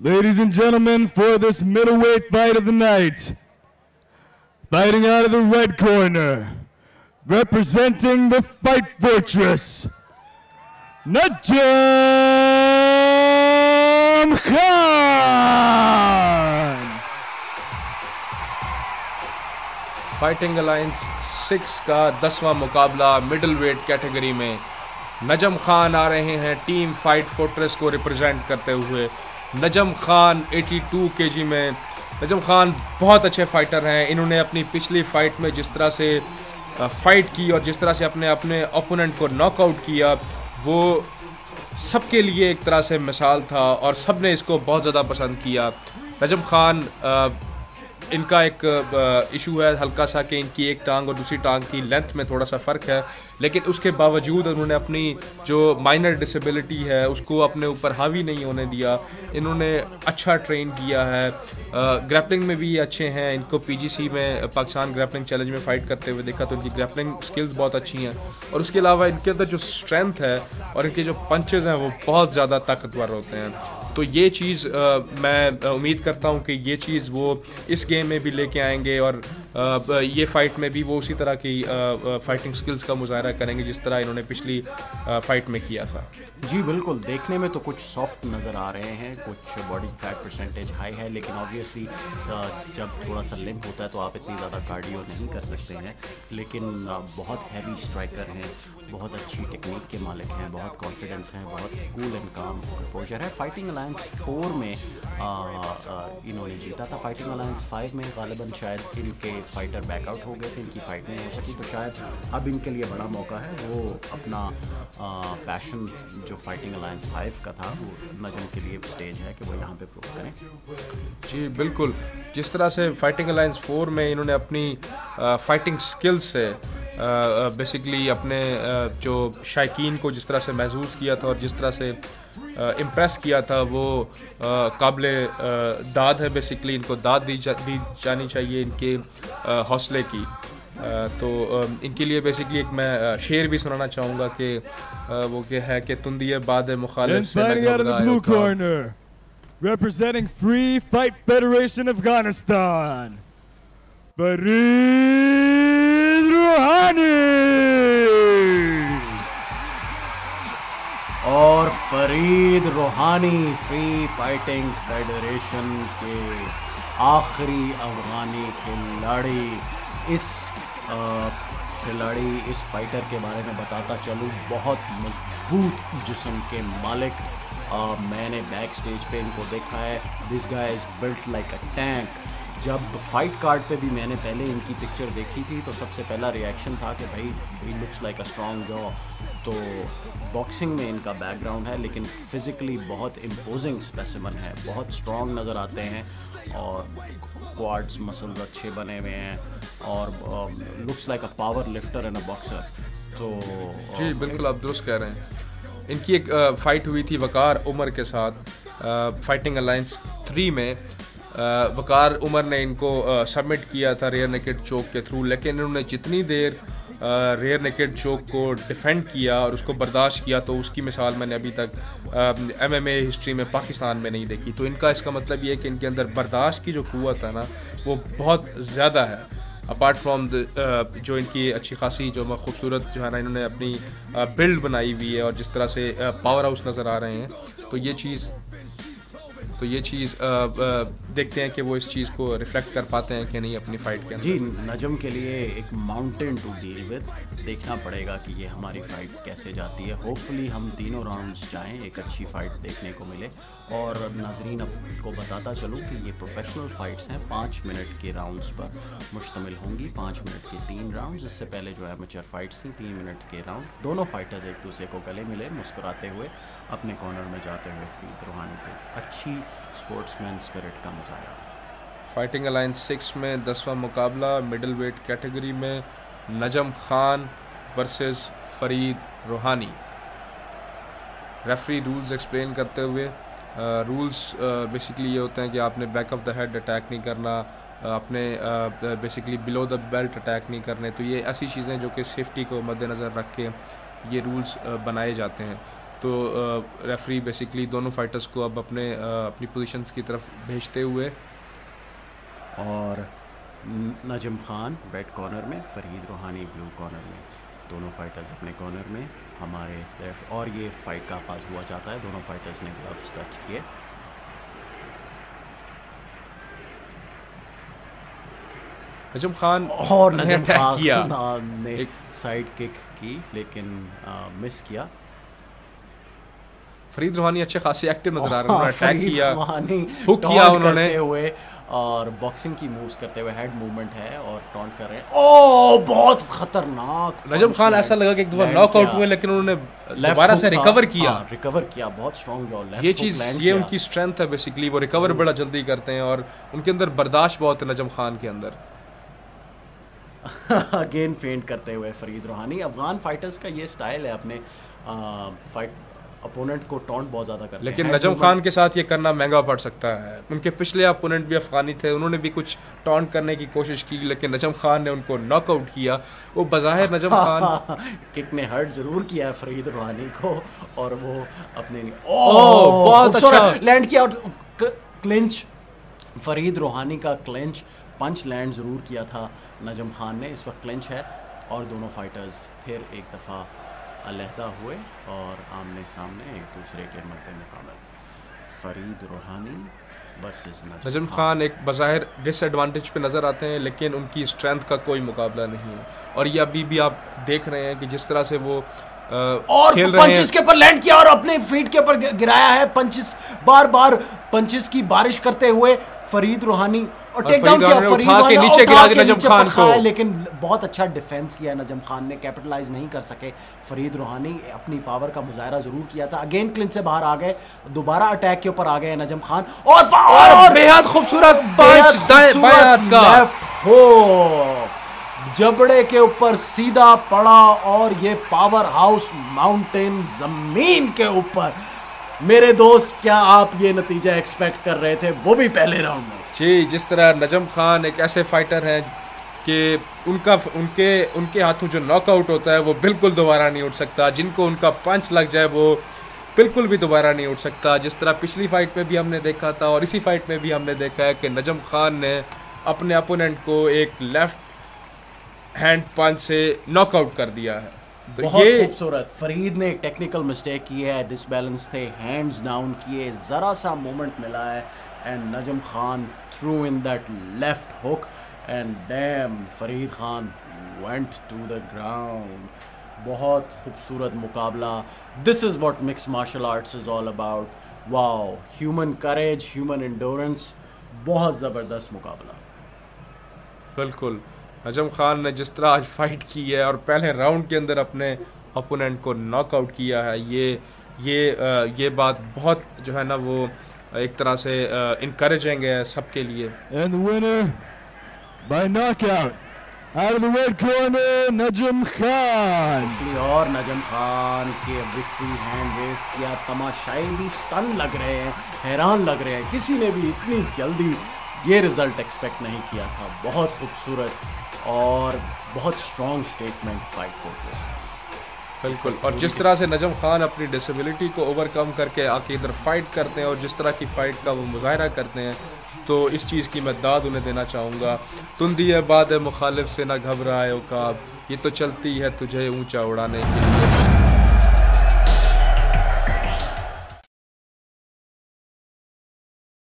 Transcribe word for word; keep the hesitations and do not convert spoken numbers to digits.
Ladies and gentlemen, for this middleweight fight of the night, fighting out of the red corner, representing the Fight Fortress, Najam Khan! Fighting alliance six का दसवां मुकाबला middle weight category में नजम खान आ रहे हैं team fight fortress को represent करते हुए। नजम खान बयासी केजी में। नजम खान बहुत अच्छे फाइटर हैं। इन्होंने अपनी पिछली फ़ाइट में जिस तरह से फ़ाइट की और जिस तरह से अपने अपने ओपोनेंट को नॉकआउट किया, वो सबके लिए एक तरह से मिसाल था और सब ने इसको बहुत ज़्यादा पसंद किया। नजम खान इनका एक इशू है हल्का सा कि इनकी एक टांग और दूसरी टांग की लेंथ में थोड़ा सा फ़र्क है, लेकिन उसके बावजूद उन्होंने अपनी जो माइनर डिसेबिलिटी है उसको अपने ऊपर हावी नहीं होने दिया। इन्होंने अच्छा ट्रेन किया है, ग्रैपलिंग में भी अच्छे हैं। इनको पीजीसी में पाकिस्तान ग्रैपलिंग चैलेंज में फ़ाइट करते हुए देखा तो इनकी ग्रैपलिंग स्किल्स बहुत अच्छी हैं और उसके अलावा इनके अंदर जो स्ट्रेंथ है और इनके जो पंचेज़ हैं वो बहुत ज़्यादा ताकतवर होते हैं। तो ये चीज़ आ, मैं उम्मीद करता हूँ कि ये चीज़ वो इस गेम में भी लेके आएंगे और आ, ये फ़ाइट में भी वो उसी तरह की फ़ाइटिंग स्किल्स का मुजाहरा करेंगे जिस तरह इन्होंने पिछली फ़ाइट में किया था। जी बिल्कुल, देखने में तो कुछ सॉफ्ट नज़र आ रहे हैं, कुछ बॉडी फैट परसेंटेज हाई है, लेकिन ऑब्वियसली जब थोड़ा सा लिम्प होता है तो आप इतनी ज़्यादा कार्डियो नहीं कर सकते हैं। लेकिन बहुत हैवी स्ट्राइकर हैं, बहुत अच्छी टेक्निक के मालिक हैं, बहुत कॉन्फिडेंस हैं, बहुत कूल एंड काम कंपोजर है। फाइटिंग अलायंस फोर में इन्होंने जीता था। फाइटिंग अलायंस फाइव में गालिबन शायद इनके फाइटर बैकआउट हो गए थे, इनकी फ़ाइट नहीं हो सकी, तो शायद अब इनके लिए बड़ा मौका है वो अपना पैशन जो फाइटिंग अलायंस फाइव का था वो नजम के लिए स्टेज है कि वो यहाँ पे प्रूव करें। जी बिल्कुल, जिस तरह से फाइटिंग अलायंस फोर में इन्होंने अपनी फाइटिंग स्किल्स से बेसिकली अपने uh, जो शायकीन को जिस तरह से महसूस किया था और जिस तरह से इम्प्रेस uh, किया था वो uh, काबिले uh, दाद है। बेसिकली इनको दाद दी, जा, दी जानी चाहिए इनके uh, हौसले की। Uh, तो uh, इनके लिए बेसिकली एक मैं uh, शेर भी सुनाना चाहूँगा कि uh, वो क्या है कि तुंदिए बाद मुखालिफ से representing Free Fight Federation Afghanistan, Fareed Rohani। और Fareed Rohani free fighting federation के आखिरी अफगानी खिलाड़ी। इस खिलाड़ी इस फाइटर के बारे में बताता चलूँ, बहुत मजबूत जिस्म के मालिक। Uh, मैंने बैक स्टेज पे इनको देखा है। This guy is built like a tank. जब फाइट कार्ड पे भी मैंने पहले इनकी पिक्चर देखी थी तो सबसे पहला रिएक्शन था कि भाई he looks like a strong jaw. तो बॉक्सिंग में इनका बैकग्राउंड है, लेकिन फिज़िकली बहुत इम्पोजिंग स्पेसिमन है, बहुत स्ट्रॉन्ग नज़र आते हैं और क्वाड्स मसल्स अच्छे बने हुए हैं और looks like a power lifter and a boxer. तो जी बिल्कुल, आप दुरुस्त कह रहे हैं। इनकी एक आ, फ़ाइट हुई थी वकार उमर के साथ फाइटिंग अलायंस थ्री में। आ, वकार उमर ने इनको सबमिट किया था रेयर नेकेड चोक के थ्रू, लेकिन इन्होंने जितनी देर रेयर नेकेड चोक को डिफेंड किया और उसको बर्दाश्त किया तो उसकी मिसाल मैंने अभी तक एमएमए हिस्ट्री में पाकिस्तान में नहीं देखी। तो इनका इसका मतलब ये है कि इनके अंदर बर्दाश्त की जो क़ुव्वत है ना वो बहुत ज़्यादा है। अपार्ट फ्रॉम द जो इनकी अच्छी खासी जो खूबसूरत जो है ना इन्होंने अपनी बिल्ड uh, बनाई हुई है और जिस तरह से पावर uh, हाउस नज़र आ रहे हैं, तो ये चीज़ तो ये चीज़ uh, uh, देखते हैं कि वो इस चीज़ को रिफ्लेक्ट कर पाते हैं कि नहीं अपनी फ़ाइट के अंदर। जी, नजम के लिए एक माउंटेन टू डील विद, देखना पड़ेगा कि ये हमारी फ़ाइट कैसे जाती है। होपफुली हम तीनों राउंड्स जाएं, एक अच्छी फ़ाइट देखने को मिले। और नाजरीन आपको बताता चलूँ कि ये प्रोफेशनल फ़ाइट्स हैं, पाँच मिनट के राउंड्स पर मुश्तमिल होंगी। पाँच मिनट के तीन राउंड्स, इससे पहले जो एमेचर फाइट्स थी तीन मिनट के राउंड। दोनों फाइटर्स एक दूसरे को गले मिले, मुस्कुराते हुए अपने कॉर्नर में जाते हुए फरीद रोहानी को अच्छी स्पोर्ट्समैन स्पिरिट का मुजाहरा। फाइटिंग अलायंस सिक्स में दसवां मुकाबला मिडल वेट कैटेगरी में Najam Khan versus Fareed Rohani. Referee rules explain करते हुए, रूल्स बेसिकली ये होते हैं कि आपने back of the head attack नहीं करना, आपने basically below the belt attack नहीं करने। तो ये ऐसी चीज़ें जो कि सेफ्टी को मद्देनज़र रख के ये रूल्स बनाए जाते हैं। तो रेफरी बेसिकली दोनों फाइटर्स को अब अपने uh, अपनी पोजीशंस की तरफ भेजते हुए, और नजम खान रेड कॉर्नर में, फरीद रोहानी ब्लू कॉर्नर में, दोनों फाइटर्स अपने कॉर्नर में हमारे लेफ्ट, और ये फाइट का आगाज हुआ जाता है। दोनों फाइटर्स ने ग्लव्स टच किए। नजम खान और नजम खान किया ने एक साइड किक की लेकिन मिस किया। फरीद रोहानी अच्छे खासे एक्टिव नजर आ रहे हैं, उन्होंने अटैक किया, हुक किया उन्होंने हुए, और बॉक्सिंग की मूव्स करते हुए, हेड मूवमेंट है और टॉन्ट कर रहे हैं। ओह बहुत खतरनाक। नजम खान ऐसा लगा कि एक दफा नॉकआउट हुए, लेकिन उन्होंने दोबारा से रिकवर किया। हाँ, रिकवर किया, बहुत स्ट्रांग जॉ। ये चीज, ये उनकी स्ट्रेंथ है बेसिकली, वो रिकवर बड़ा जल्दी करते हैं और उनके अंदर बर्दाश्त बहुत है नजम खान के अंदर। अगेन फेंट करते हुए फरीद रोहानी। अफगान फाइटर्स का ये स्टाइल है, अपने फाइट अपोनेंट को टॉन्ट बहुत ज़्यादा करते हैं। लेकिन नजम खान के साथ ये करना महंगा पड़ सकता है। उनके पिछले अपोनेंट भी अफगानी थे, उन्होंने भी कुछ टॉन्ट करने की कोशिश की, लेकिन नजम खान ने उनको नॉकआउट किया। वो बज़ाहिर नजम खान किक ने हर्ट जरूर किया है फरीद रोहानी को, और वो अपने ओह बहुत अच्छा लैंड किया। और क्लिंच, फरीद रोहानी का क्लिंच पंच लैंड ज़रूर किया था नजम खान ने। इस वक्त क्लिंच है और दोनों फाइटर्स फिर एक दफ़ा अलहदा हुए और आमने सामने एक दूसरे के मद्दे मुकाबले। फरीद रोहानी वर्सेस नजम खान एक बज़ाहिर डिसएडवांटेज पे नज़र आते हैं, लेकिन उनकी स्ट्रेंथ का कोई मुकाबला नहीं है। और ये अभी भी आप देख रहे हैं कि जिस तरह से वो आ, और खेल रहे हैं। पंचेस के ऊपर लैंड किया और अपने फीट के ऊपर गिराया है। पंचेस, बार बार पंचेस की बारिश करते हुए फरीद रोहानी, और टेक डाउन किया फरीद रोहानी, नीचे गिरा दिया नजम खान को। लेकिन बहुत अच्छा डिफेंस किया नजम खान ने, कैपिटलाइज नहीं कर सके फरीद रोहानी। अपनी पावर का मुजाहरा जरूर किया था। अगेन क्लिंच से बाहर आ गए, दोबारा अटैक के ऊपर आ गए नजम खान, और, और, और बेहद खूबसूरत पंच बाएं हाथ का लेफ्ट हो, जबड़े के ऊपर सीधा पड़ा, और ये पावर हाउस माउंटेन जमीन के ऊपर। मेरे दोस्त, क्या आप ये नतीजा एक्सपेक्ट कर रहे थे, वो भी पहले राउंड में? जी, जिस तरह नजम खान एक ऐसे फाइटर हैं कि उनका उनके उनके हाथों जो नॉकआउट होता है वो बिल्कुल दोबारा नहीं उठ सकता। जिनको उनका पंच लग जाए वो बिल्कुल भी दोबारा नहीं उठ सकता। जिस तरह पिछली फाइट में भी हमने देखा था और इसी फाइट में भी हमने देखा है कि नजम खान ने अपने अपोनेंट को एक लेफ्ट हैंड पंच से नॉकआउट कर दिया है। तो बहुत ये खूबसूरत। फरीद ने एक टेक्निकल मिस्टेक की है, डिसबैलेंस थे, हैंड्स डाउन किए, ज़रा सा मोमेंट मिला है, and Najam Khan threw in that left hook, and damn Farid Khan went to the ground. बहुत खूबसूरत मुकाबला। This is what mixed martial arts is all about. Wow, human courage, human endurance, बहुत ज़बरदस्त मुकाबला। बिल्कुल, नजम खान ने जिस तरह आज फाइट की है और पहले राउंड के अंदर अपने अपोनेंट को नॉकआउट किया है, ये ये ये बात बहुत जो है ना वो एक तरह से इनकरेजिंग है सबके लिए। And the winner by knockout out of the red corner, Najam Khan. और नजम खान के विक्ट्री हैंड रेस किया। तमाशाई भी स्टन लग रहे हैं, हैरान लग रहे हैं। किसी ने भी इतनी जल्दी ये रिजल्ट एक्सपेक्ट नहीं किया था। बहुत खूबसूरत और बहुत स्ट्रॉन्ग स्टेटमेंट फाइट फोर्ट्रेस। बिल्कुल, और जिस तरह से नजम खान अपनी डिसेबिलिटी को ओवरकम करके आके इधर फाइट करते हैं और जिस तरह की फ़ाइट का वो मुजाहरा करते हैं, तो इस चीज़ की मैं दाद उन्हें देना चाहूँगा। तुंदी है बाद मुखालिफ से ना घबराए उकाब, ये तो चलती है तुझे ऊंचा उड़ाने के लिए।